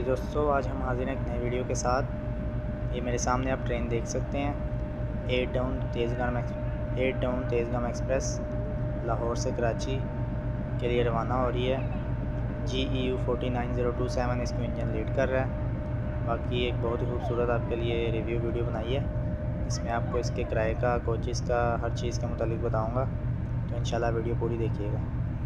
दोस्तों, आज हम हाजिर हैं एक नए वीडियो के साथ। ये मेरे सामने आप ट्रेन देख सकते हैं। 8 डाउन तेज़गाम एक्सप्रेस लाहौर से कराची के लिए रवाना हो रही है। GEU 49027 इसको इंजन लीड कर रहा है। बाकी एक बहुत ही खूबसूरत आपके लिए रिव्यू वीडियो बनाई है, इसमें आपको इसके किराए का, कोचेज़ का, हर चीज़ के मुतालिक बताऊँगा। तो इंशाल्लाह वीडियो पूरी देखिएगा।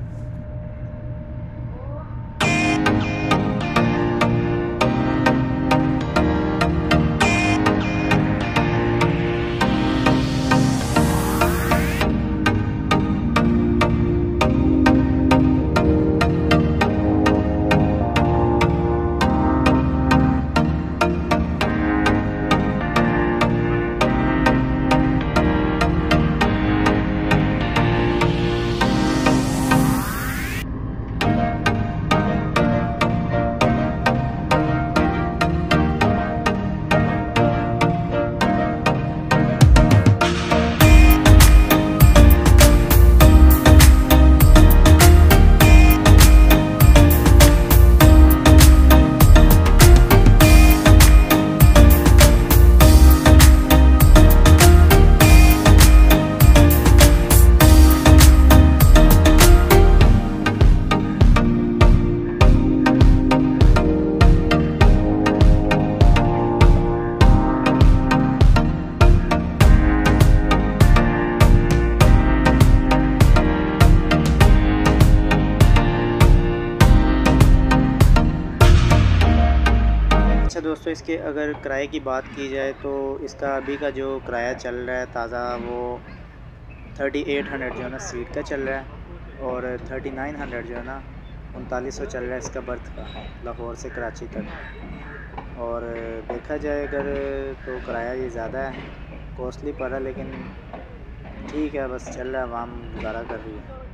अच्छा दोस्तों, इसके अगर किराए की बात की जाए तो इसका अभी का जो किराया चल रहा है ताज़ा, वो 3800 जो है ना सीट का चल रहा है, और 3900 जो है ना 3900 चल रहा है इसका बर्थ का, लाहौर से कराची तक। और देखा जाए अगर तो किराया ये ज़्यादा है, कॉस्टली पड़ रहा है, लेकिन ठीक है, बस चल रहा है, आवाम गुजारा कर रही है।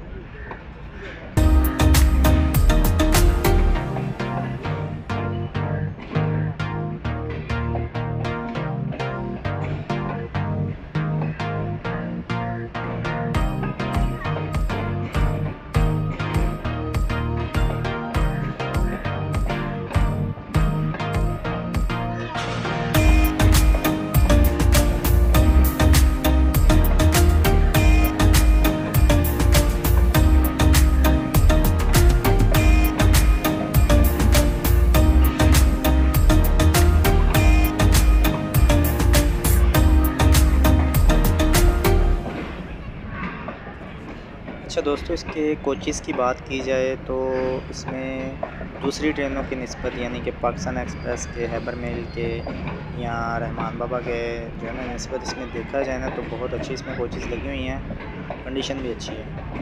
अच्छा दोस्तों, इसके कोचेज़ की बात की जाए तो इसमें दूसरी ट्रेनों की निस्बत, यानी कि पाकिस्तान एक्सप्रेस के, हैबर मेल के या रहमान बाबा के जो है ना निस्बत, इसमें देखा जाए ना तो बहुत अच्छी इसमें कोचेज़ लगी हुई हैं, कंडीशन भी अच्छी है।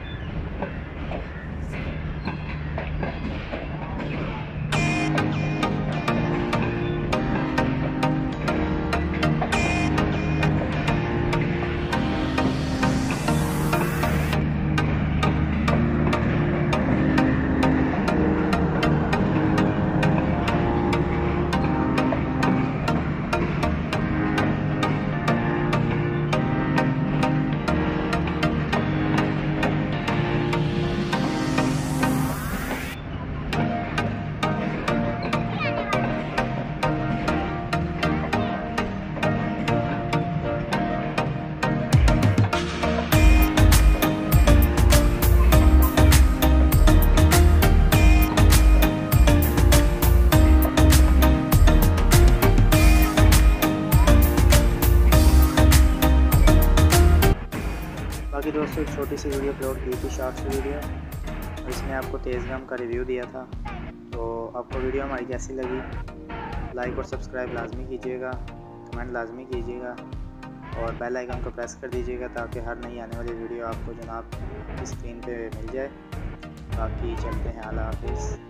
बाकी दोस्तों, एक छोटी सी वीडियो अपलोड की थी, शॉर्ट्स वीडियो, और इसमें आपको तेज़गाम का रिव्यू दिया था। तो आपको वीडियो हमारी कैसी लगी, लाइक और सब्सक्राइब लाजमी कीजिएगा, कमेंट लाजमी कीजिएगा, और बेल आइकन को प्रेस कर दीजिएगा ताकि हर नई आने वाली वीडियो आपको जनाब स्क्रीन पे मिल जाए। बाकी चलते हैं, अल्लाह हाफिज़।